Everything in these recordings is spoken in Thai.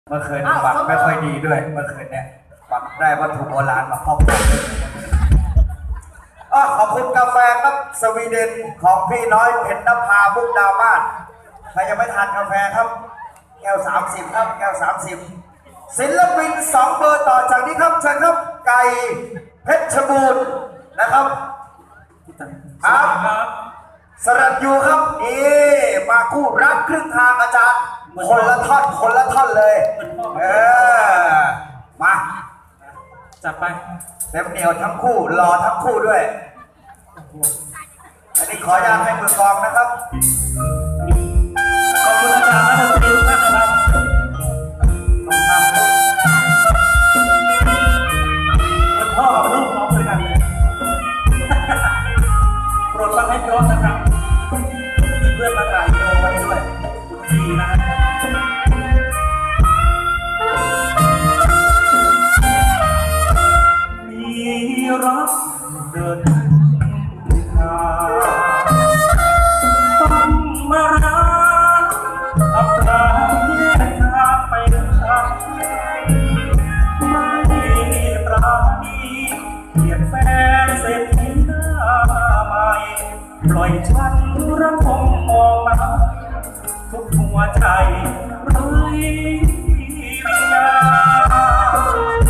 เมื่อคืนฝันไม่ค่อยดีด้วยเมื่อคืนเนี่ยฝันได้วัตถุโบราณมาครอบครองขอบคุณกาแฟครับสวีเดนของพี่น้อยเพ็ญนภามุกดามาศใครยังไม่ทานกาแฟครับแก้ว30ครับแก้ว30ศิลปิน2เบอร์ต่อจากนี้ครับเชิญครับไก่เพชรบูรณ์นะครับครับสรัญยูครับมาคู่รักครึ่งทางอาจารย์คนละท่อนเลยมาจัดไปเต็มเหนียวทั้งคู่รอทั้งคู่ด้วยอันนี้ขออนุญาตให้มือกองนะครับขอบคุณอาจารย์และดนตรีทุกท่านนะครับเป็นพ่อกับลูกน้องด้วยกันเลยโปรดฟังให้เพราะนะครับมีเพื่อนมาถ่ายวิดีโอไว้ด้วยคุณทีนะครับมีรักเดินทางต้องมารักอับปราแยกทางไปทางไม่ปราณีเกลียดแฟนเศรษฐีหน้าใหม่ปล่อยฉันระทมมองมาทุกหัวใจไร้วิญญาณ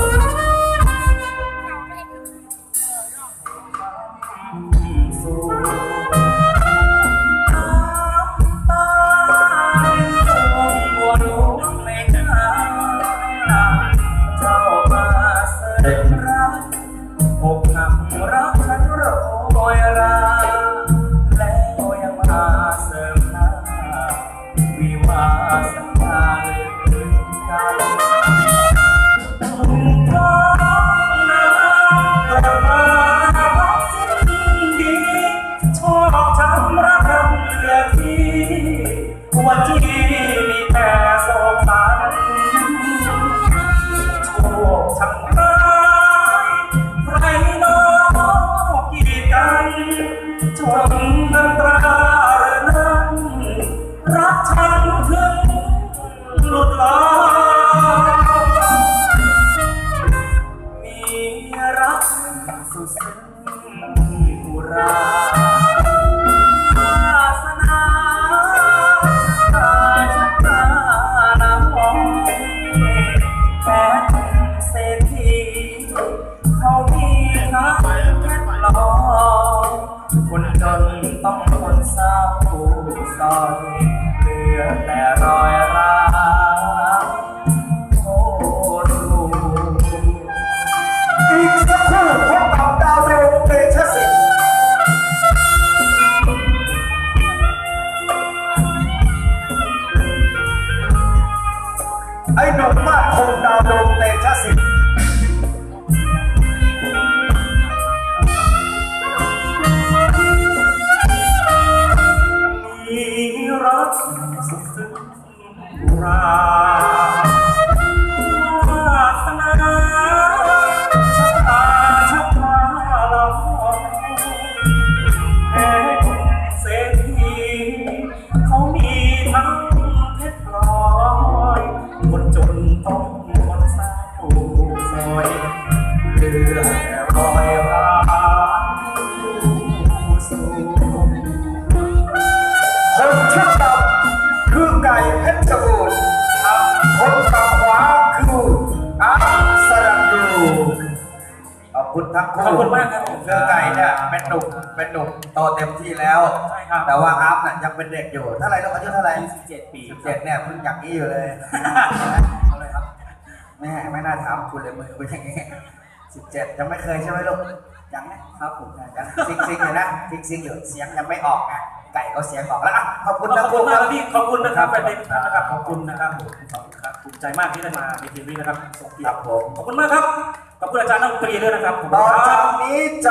สู่ตาจงบัวลุกในหน้าเจ้ามาเสด็จรักอกหักรักฉันโรยราแล้วยังมาเสริมหน้าวิวาสัญญาลืมกันท้องน้ำกลับมาพักสิ้นดีชอบช้ำรักรำเหลือที่วันที่มีแต่โศกสันโชคช่างร้ายใครน้องกีดกันชมน้ำตาเรือนั้นรักฉันถึงหลุดลอยมีรักสุดซึ้งอุราวาสนาชะตาน้ำมองแฟนเศรษฐีเขามีทั้งเพชรหล่อคนจนต้องคนเศร้าซอยเหลือแต่รอยร้าวโอ้ดูอีกสักครู่พบกับดาวดวงเตชะศิลป์ไอ้หนุ่มมากคงดาวดวงเตชะศิลป์มีรักสุดซึ้งอุราวาสนาชะตาลอยแพ้เศรษฐีเขามีทั้งเพชรพลอยคนจนต้องคนเศร้าซอยเหลือแต่รอยร้าวสู่คนชื่อดำคือไก่เพชรบูรณ์คนฝั่งขวาคือสรัญยูขอบคุณทั้งคู่ขอบคุณมากครับคือไก่เนี่ยเป็นหนุ่มโตเต็มที่แล้วใช่ครับแต่ว่าอัพเนี่ยยังเป็นเด็กอยู่เท่าไหร่ลูกอายุเท่าไหร่ 17 ปี 17เนี่ยเพิ่งอย่างนี้อยู่เลยเอาเลยครับไม่น่าถามคุณเลยมือเป็นอย่างนี้17ยังไม่เคยใช่ไหมลูกยังนะครับผมยังซิงอยู่นะซิงอยู่เสียงยังไม่ออกไงไก่ก็เสียงออกแล้วขอบคุณนะครูครับพี่ขอบคุณนะครับแฟนเพลงนะครับขอบคุณนะครับผมขอบคุณครับภูมิใจมากที่ได้มาในทีวีนะครับส่งเกียรติผมขอบคุณมากครับขอบคุณอาจารย์นักดนตรีด้วยนะครับต่อจากนี้